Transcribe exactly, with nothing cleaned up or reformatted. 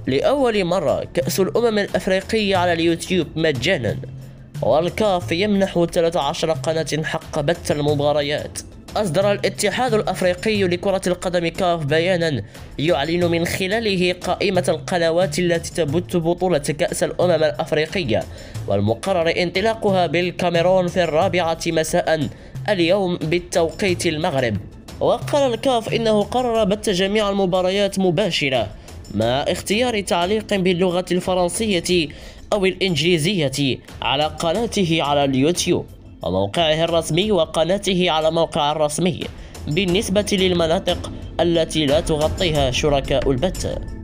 لأول مرة كأس الأمم الأفريقية على اليوتيوب مجانا، والكاف يمنح ثلاث عشرة قناة حق بث المباريات. أصدر الاتحاد الأفريقي لكرة القدم كاف بيانا يعلن من خلاله قائمة القنوات التي تبث بطولة كأس الأمم الأفريقية، والمقرر انطلاقها بالكاميرون في الرابعة مساء اليوم بالتوقيت المغرب. وقال الكاف إنه قرر بث جميع المباريات مباشرة مع اختيار تعليق باللغة الفرنسية أو الإنجليزية على قناته على اليوتيوب وموقعه الرسمي وقناته على موقع الرسمي بالنسبة للمناطق التي لا تغطيها شركاء البث.